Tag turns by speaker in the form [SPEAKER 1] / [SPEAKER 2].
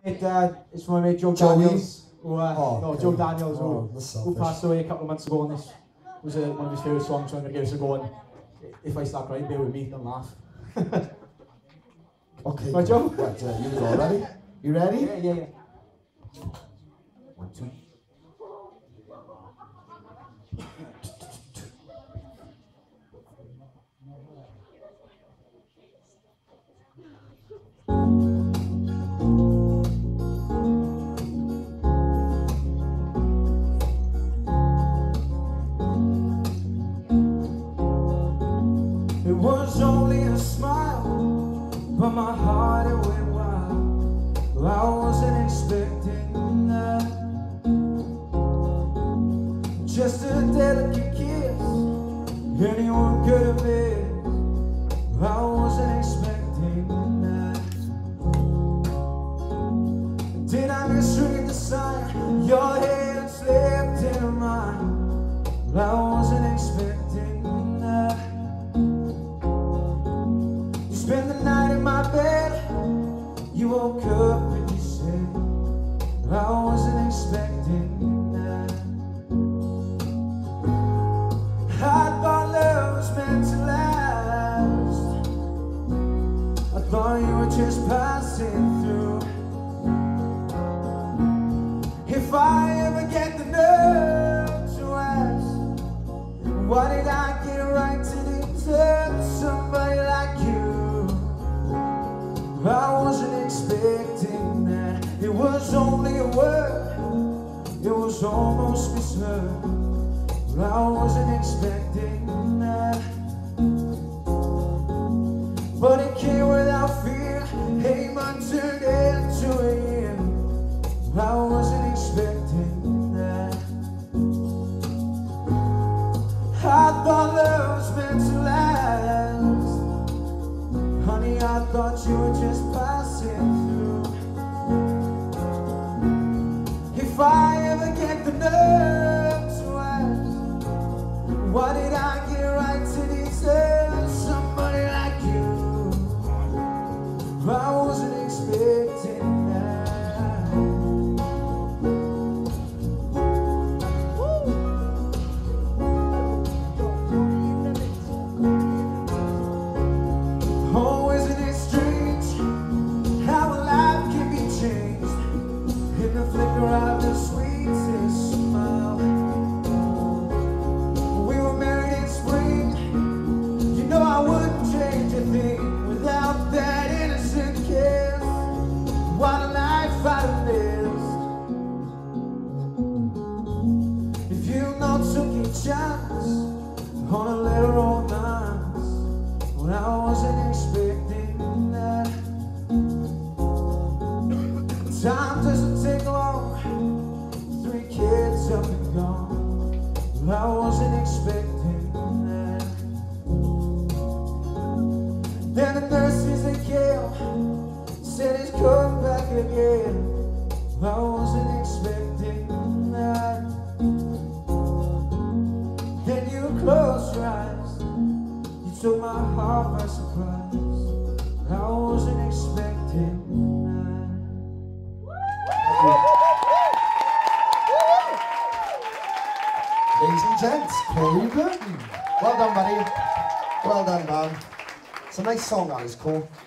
[SPEAKER 1] It's from my mate Joe
[SPEAKER 2] Joey?
[SPEAKER 1] Daniels. Joe Daniels, who passed away a couple of months ago, and this was one of his favourite songs, so I'm going to give us a go. And if I start crying, bear with me, don't laugh.
[SPEAKER 2] Okay.
[SPEAKER 1] Right, Joe?
[SPEAKER 2] Right, you go, ready? You ready?
[SPEAKER 1] Yeah.
[SPEAKER 2] 1, 2.
[SPEAKER 3] It was only a smile, but my heart it went wild. I wasn't expecting that. Just a delicate kiss, anyone could have missed. I wasn't expecting that. Did I misread the sign? Your hand slipped into mine. I wasn't expecting that. You spent the night in my bed. You woke up and you said, I wasn't expecting that. I thought love was meant to last. I thought you were just passing through. If I ever get the nerve to ask, why did I get right to deserve somebody like you? I wasn't expecting that. It was only a word, it was almost misheard, but I wasn't expecting that. But it came without fear, a month turned into a year. I wasn't expecting that. I thought love was meant to last. Honey, I thought you were just passing through. If I ever get the nerve to ask, why did I get right to deserve somebody like you? I wasn't expecting that. Oh, isn't it strange how a life can be changed in the flicker of the sweetest smile? We were married in spring. You know I wouldn't change a thing without that innocent kiss. What a life I'd have lived if you not took a chance on a little romance when I wasn't expecting that. Time doesn't take long, 3 kids up and gone, but I wasn't expecting that. Then the nurses at Yale said he's come back again. I wasn't expecting that. Then you closed your eyes, you took my heart by surprise. I wasn't expecting that.
[SPEAKER 2] Ladies and gents, Corey Burton. Well done, buddy. Well done, man. It's a nice song, that is cool.